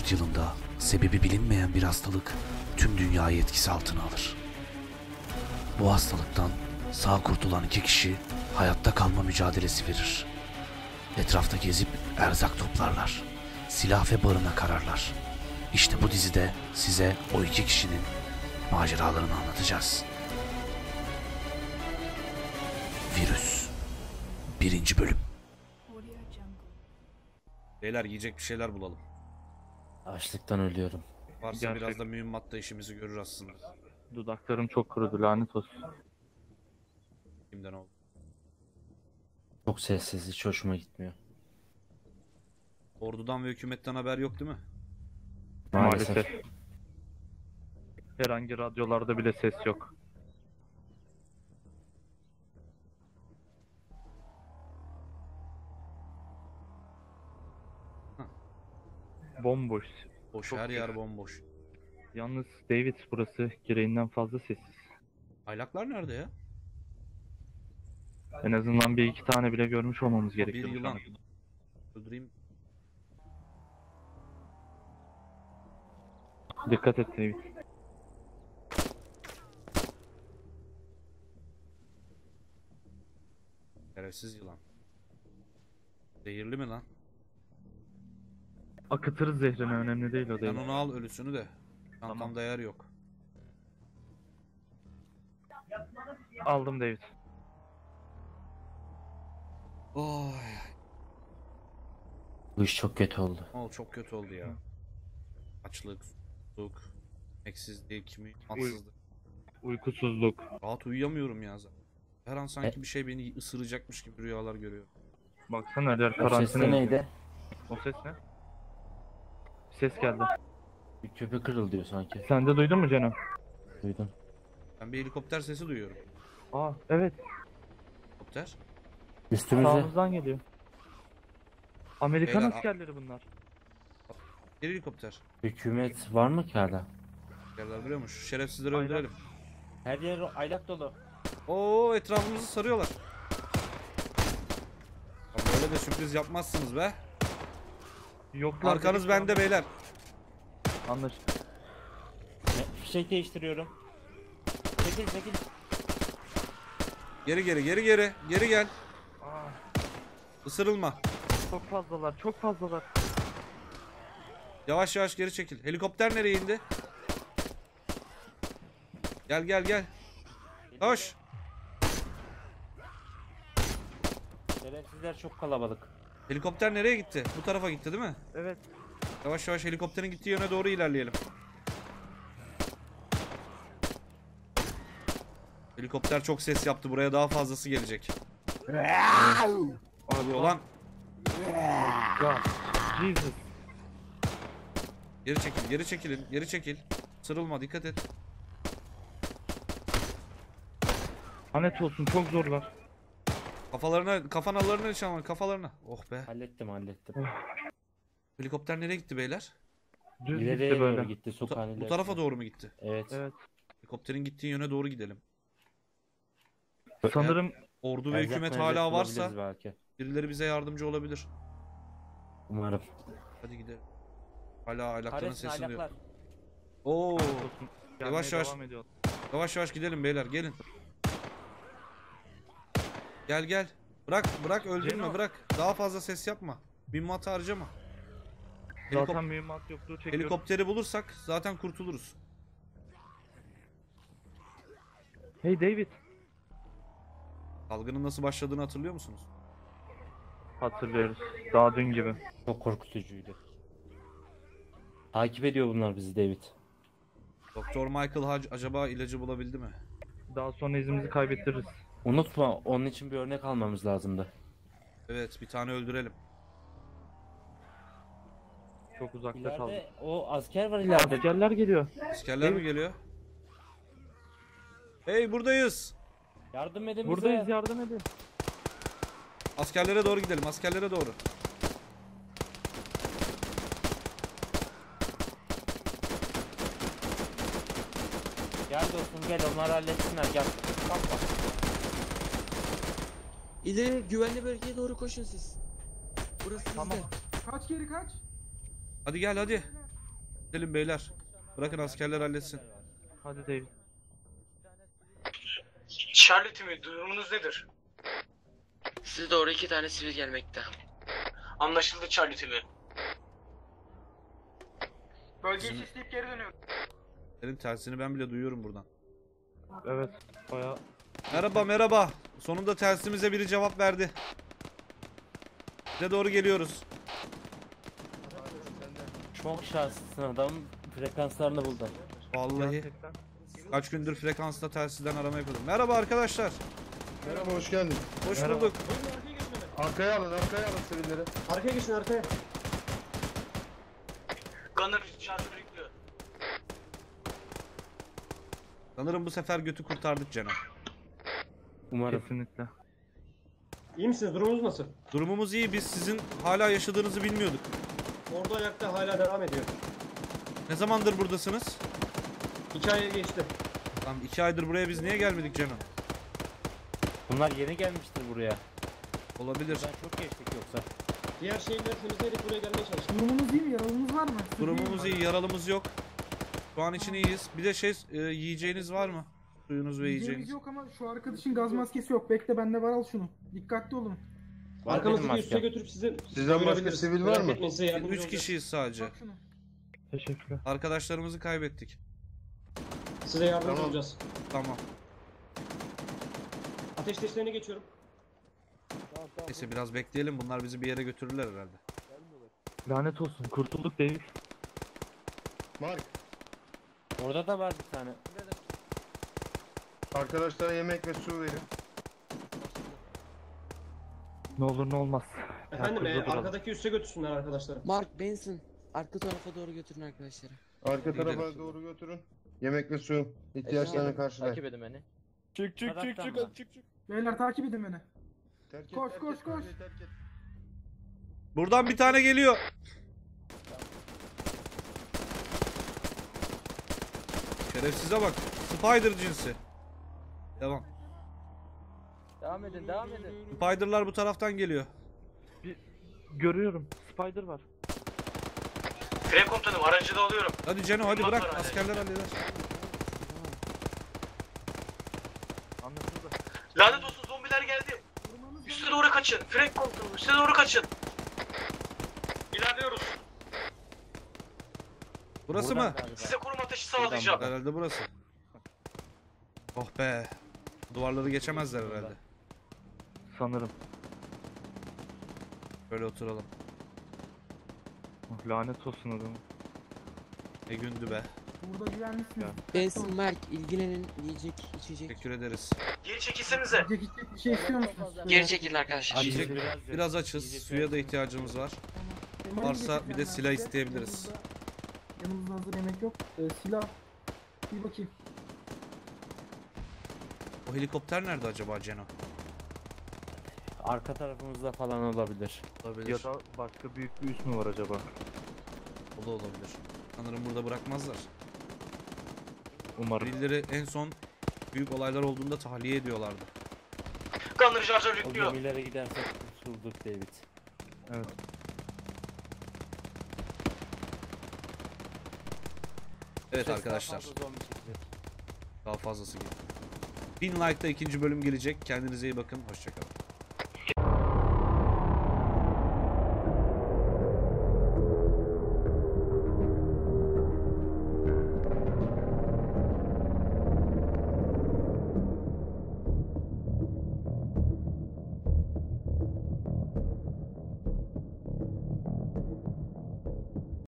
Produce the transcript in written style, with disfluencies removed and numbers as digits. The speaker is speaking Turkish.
2014 yılında sebebi bilinmeyen bir hastalık tüm dünyayı etkisi altına alır. Bu hastalıktan sağ kurtulan 2 kişi hayatta kalma mücadelesi verir. Etrafta gezip erzak toplarlar. Silah ve barınak ararlar. İşte bu dizide size o 2 kişinin maceralarını anlatacağız. Virüs 1. Bölüm. Beyler yiyecek bir şeyler bulalım. Açlıktan ölüyorum. Varsa Gerçek. biraz da mühimmatta işimizi görür aslında. Dudaklarım çok kurudu, lanet olsun. Kimden oldu? Çok sessiz, hiç hoşuma gitmiyor. Ordudan ve hükümetten haber yok değil mi? Maalesef. Herhangi radyolarda bile ses yok. Bomboş. Boş, Çok her yer kötü. bomboş. Yalnız David, burası gereğinden fazla sessiz. Aylaklar nerede ya? En azından bir iki tane bile görmüş olmamız Bir gerekiyor. yılan. Öldüreyim. Dikkat et David. Şerefsiz yılan. Zehirli mi lan? Akıtırız zehrini, önemli değil o Sen David. onu al, ölüsünü de. Çantamda Tamam. yer yok. Aldım David. Oy. Bu iş çok kötü oldu. Çok kötü oldu ya. Açlık, susuzluk, emeksizlik, mühimmatsızlık. Uykusuzluk. Rahat uyuyamıyorum ya zaten. Her an sanki bir şey beni ısıracakmış gibi rüyalar görüyorum. Baksana her yer O ses karantina. de neydi? O ses ne? Ses geldi. Bir köpek kırıldıyor sanki. Sen de duydun mu Ceno? Duydum. Ben bir helikopter sesi duyuyorum. Aa evet. Helikopter? Üstümüze. Sağımızdan geliyor. Amerikan Beyler, askerleri bunlar. Bir helikopter. Hükümet var mı ki hala? Yerler biliyor musun? Şu şerefsizleri Aylak. öldürelim. Her yer aylak dolu. Oo, etrafımızı sarıyorlar. Ya böyle de sürpriz yapmazsınız be. Yoklar. Arkanız dedik bende ya. beyler. Anlaştık. Fişek değiştiriyorum. Çekil. Geri geri gel. Aa, Isırılma. çok fazlalar, çok fazlalar. Yavaş yavaş geri çekil. Helikopter nereye indi? Gel. Koş. Şerefsizler çok kalabalık. Helikopter nereye gitti? Bu tarafa gitti değil mi? Evet. Yavaş yavaş helikopterin gittiği yöne doğru ilerleyelim. Helikopter çok ses yaptı. Buraya daha fazlası gelecek. Abi olan God. Jesus. geri çekil. Sırılma, dikkat et. Lanet olsun, çok zorlar. Kafanalarına nişanlan, kafalarına. Oh be. Hallettim. Helikopter nereye gitti beyler? Düz İleriye gitti böyle. doğru gitti. Bu Sokağın ilerisine. tarafa doğru mu gitti? Evet. Evet. Helikopterin gittiği yöne doğru gidelim. Sanırım Ordu ve Erzak hükümet merzak hala bulabiliriz varsa belki. birileri bize yardımcı olabilir. Umarım. Hadi gidelim. Hala aylakların Kahretsin sesini duyuyor. aylaklar. Oo, olsun. Yavaş Gelmeye yavaş. devam ediyor. yavaş gidelim beyler, gelin. Gel. Bırak öldürme, Ceno. bırak. Daha fazla ses yapma. Mühimmat harcama. Zaten mühimmat yokluğu çekiyor. Helikopteri bulursak zaten kurtuluruz. Hey David. Salgının nasıl başladığını hatırlıyor musunuz? Hatırlıyoruz. Daha dün gibi. Çok korkutucuydu. Takip ediyor bunlar bizi David. Doktor Michael Hodge acaba ilacı bulabildi mi? Daha sonra izimizi kaybettiririz. Unutma, onun için bir örnek almamız lazımdı. Evet, bir tane öldürelim. Çok uzakta kaldık. İleride o asker var ileride. Askerler geliyor. İskerler mi geliyor? Hey, buradayız. Yardım edin bize. Buradayız, yardım edin. Askerlere doğru gidelim, askerlere doğru. Gel dostum gel, onları halletsinler gel. Kalkma. İleri güvenli bölgeye doğru koşun siz. Burası Tamam. bizde. Kaç geri kaç. Hadi gel hadi. Gidelim beyler. Bırakın askerler halletsin. Hadi David. Charlie Timi, durumunuz nedir? Size doğru 2 tane sivil gelmekte. Anlaşıldı Charlie Timi. Bölgeyi sisleyip geri dönüyorum. Senin tersini ben bile duyuyorum buradan. Evet. Bayağı Merhaba merhaba. Sonunda telsimize biri cevap verdi. Size doğru geliyoruz. Çok şanslısın adam. Frekanslarını buldum. Vallahi gerçekten. kaç gündür frekansla telsizden arama yapıyordum. Merhaba arkadaşlar. Merhaba, hoş geldin. Hoş Merhaba. bulduk. Arkaya alın sivilleri. Arkaya geçin, arkaya. Gunner şarjı bekliyor. Sanırım bu sefer götü kurtardık Ceno. Umarım. Kesinlikle. İyi misiniz? Durumunuz nasıl? Durumumuz iyi. Biz sizin hala yaşadığınızı bilmiyorduk. Orada ayakta hala devam ediyor. Ne zamandır buradasınız? 2 ay geçti. Tamam 2 aydır buraya biz niye gelmedik Ceno? Bunlar yeni gelmiştir buraya. Olabilir. Buradan çok geçtik yoksa. Diğer şehirleri temizleyerek buraya gelmeye çalıştık. Durumunuz iyi mi? Yaralınız var mı? Durumumuz iyi. Yaralımız yok. Şu an için iyiyiz. Bir de yiyeceğiniz var mı? Suyunuz ve Yiyeceğimiz yiyeceğiniz. yok ama şu arkadaşın gaz maskesi yok. Bekle bende var, al şunu. Dikkatli olun. Var benim Arkamızdaki maskem. üste götürüp sizi... Sizden başka sivil var mı? Etmeyin, size yardımcı 3 olacağız. kişiyiz sadece. Bak şunu. Teşekkürler. Arkadaşlarımızı kaybettik. Size yardımcı Tamam. olacağız. Tamam. Ateş testlerine geçiyorum. Neyse biraz bekleyelim. Bunlar bizi bir yere götürürler herhalde. Lanet olsun. Kurtulduk David. Mark, Orada da var bir tane. arkadaşlara yemek ve su verin. Ne olur ne olmaz. Efendim, Yakında duralım. arkadaki üste götürsünler arkadaşları. Mark Benson. Arka tarafa doğru götürün arkadaşları. Arka Gidelim. tarafa doğru götürün. Yemek ve su ihtiyaçlarını karşılayın. Takip edin beni. Çık Taraftan mı? Beyler takip edin beni. Terk et, Koş, terk koş, et, koş. terk et. Buradan bir tane geliyor. Şerefsize bak. Spider cinsi. Devam. Devam edin, devam edin. Spider'lar bu taraftan geliyor. Görüyorum. Spider var. Frey komutanım, aracı da alıyorum. Hadi Ceno hadi Bundan bırak. sonra Askerler halleder. Anlaşıldı. Lanet olsun, zombiler geldi. Üste doğru kaçın. Frey komutanım, üste doğru kaçın. İlerliyoruz. Burası Buradan mı? galiba. Size konum ateşi sağlayacağım. Herhalde burası. Oh be. Duvarları geçemezler herhalde. Sanırım. Böyle oturalım. Oh, lanet olsun adamı. Ne gündü be. Burada güvenlisiniz. Ya. Benson, Mark ilgilenin. Yiyecek, içecek. Teşekkür ederiz. Geri çekilsenize. Yiyecek içecek bir şey istiyor musunuz? Geri çekilin arkadaşlar. Yiyecek biraz, biraz açız. Suya da ihtiyacımız var. Yemek Varsa getireceğim bir de ben silah size. isteyebiliriz. Yanımızda hazır yemek yok. Silah. Bir bakayım. O helikopter nerede acaba Ceno? Arka tarafımızda falan olabilir. Olabilir. Ya da başka büyük bir üs mü var acaba? O da olabilir. Sanırım burada bırakmazlar. Umarım. Birileri en son büyük olaylar olduğunda tahliye ediyorlardı. Gunner şarjör O yüklüyor. gemilere gidersek kurtulduk David. Evet. Evet Ses arkadaşlar. daha fazla zombi çıktı. Daha fazlası gibi. 1000 like'da ikinci bölüm gelecek. Kendinize iyi bakın. Hoşçakalın.